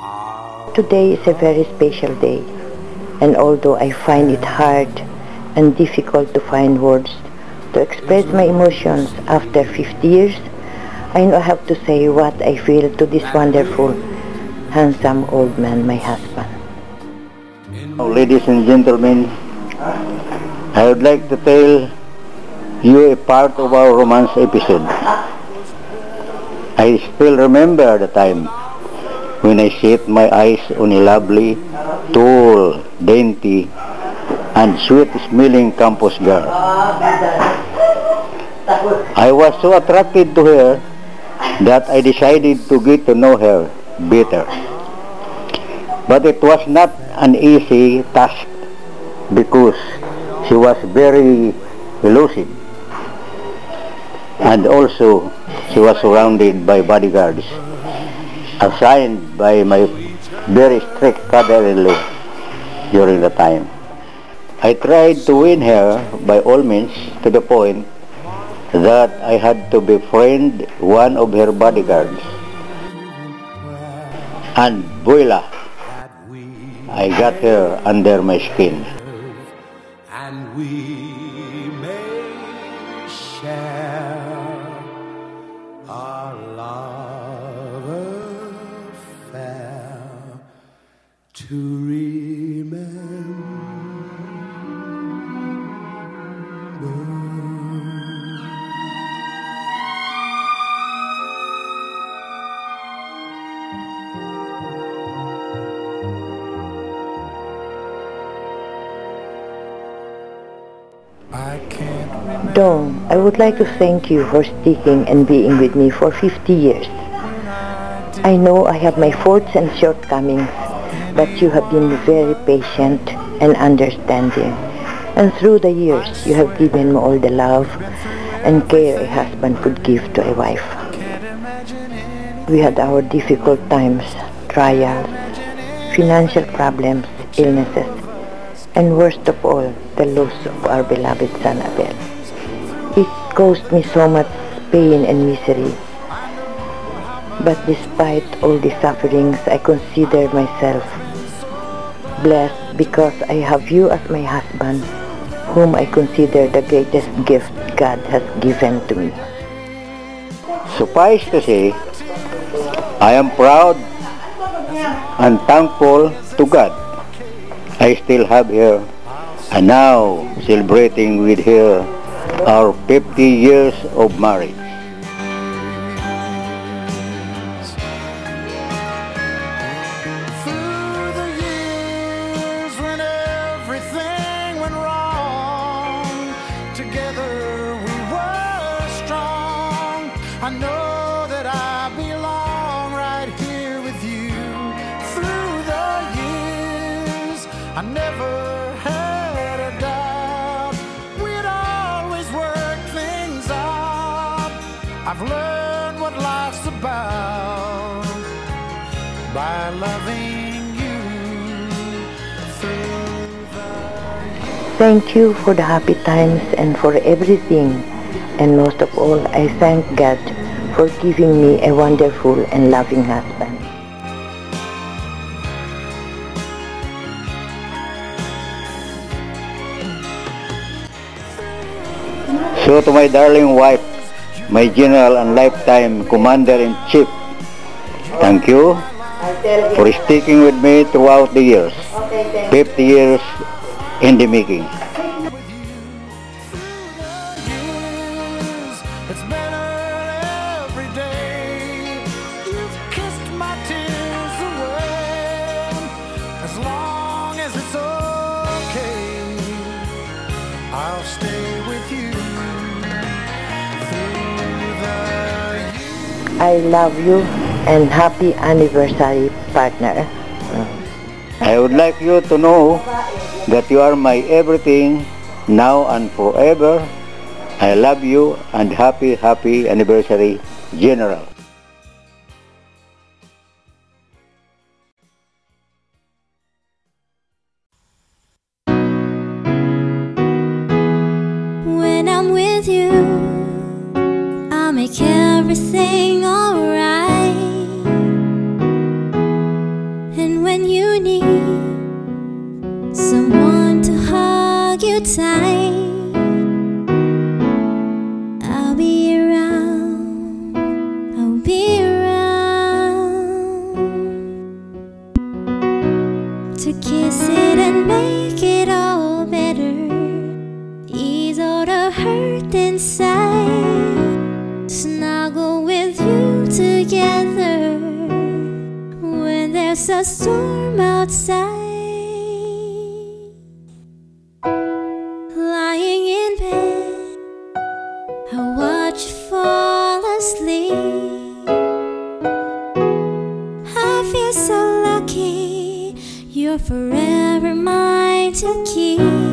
Today is a very special day, and although I find it hard and difficult to find words to express my emotions after 50 years, I know I have to say what I feel to this wonderful, handsome old man, my husband. Ladies and gentlemen, I would like to tell you a part of our romance episode. I still remember the time when I set my eyes on a lovely, tall, dainty, and sweet-smelling campus girl. I was so attracted to her that I decided to get to know her better. But it was not an easy task because she was very elusive, and also she was surrounded by bodyguards assigned by my very strict father-in-law during the time. I tried to win her by all means to the point that I had to befriend one of her bodyguards. And voila, I got her under my skin. And we may share our love affair to remember. Dawn, I would like to thank you for sticking and being with me for 50 years. I know I have my faults and shortcomings, but you have been very patient and understanding. And through the years, you have given me all the love and care a husband could give to a wife. We had our difficult times, trials, financial problems, illnesses, and worst of all, the loss of our beloved son Abel. It caused me so much pain and misery. But despite all the sufferings, I consider myself blessed because I have you as my husband, whom I consider the greatest gift God has given to me. Suffice to say, I am proud and thankful to God. I still have her, and now celebrating with her our 50 years of marriage. Through the years when everything went wrong, together we were strong. I know that I belong right here with you. Through the years, I never had a doubt we'd always work things out. I've learned what life's about by loving you through the years. Thank you for the happy times and for everything. And most of all, I thank God for giving me a wonderful and loving husband. So to my darling wife, my general and lifetime commander-in-chief, thank you for sticking with me throughout the years. 50 years in the making. It's better every day. You've kissed my tears away. As long as it's okay, I'll stay with you through the years. I love you and happy anniversary, partner. I would like you to know that you are my everything now and forever. I love you and happy anniversary, General. When I'm with you, I make everything alright. make it all better, ease all the hurt inside, snuggle with you together when there's a storm outside. Lying in bed, I watch you fall asleep. I feel so lucky, you're forever mine to keep.